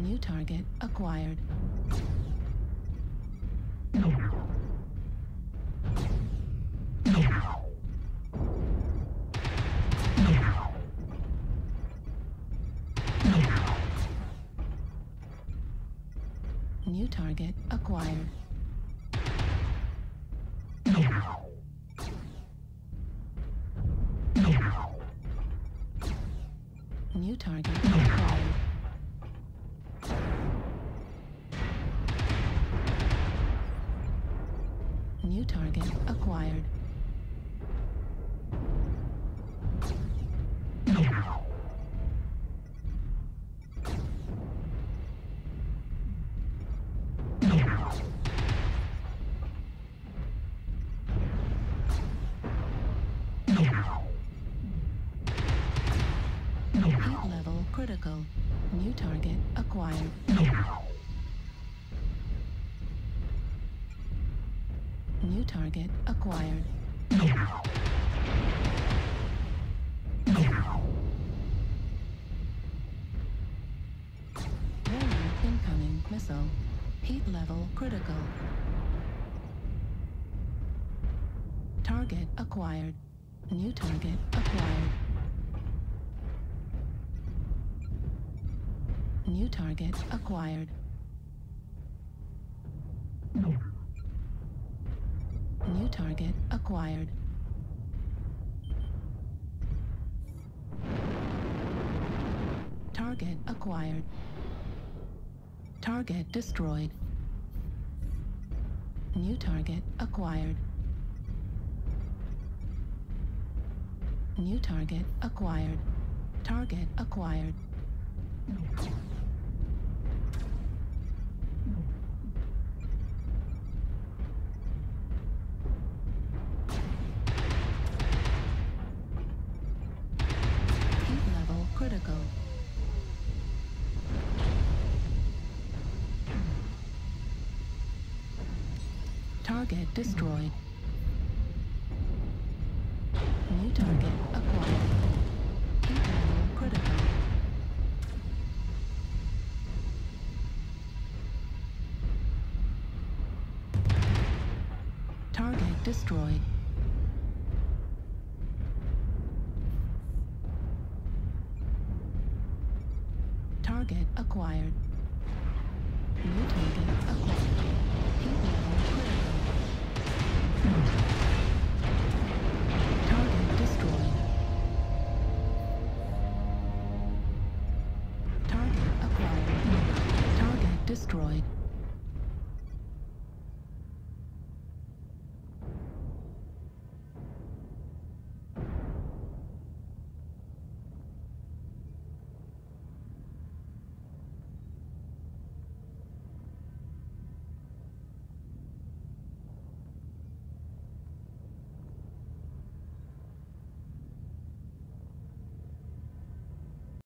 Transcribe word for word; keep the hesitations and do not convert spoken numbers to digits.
New target acquired. New target acquired. New target acquired. New target acquired. Heat level critical. New target acquired. New target acquired. Warning incoming missile. Heat level critical. Target acquired. New target acquired. New target acquired. New target acquired. Target acquired. Target destroyed. New target acquired. New target acquired. Target acquired. Heat level critical. Target destroyed. New target acquired. Heat level critical. Target destroyed. Target acquired. New target acquired. Heat level critical. Target destroyed. Target acquired. Target destroyed.